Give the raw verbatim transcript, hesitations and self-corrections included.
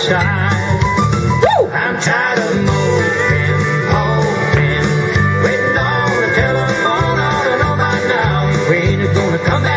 outside. Woo! I'm tired of moping, hoping, waiting on the telephone all to know by now. When you're gonna come back?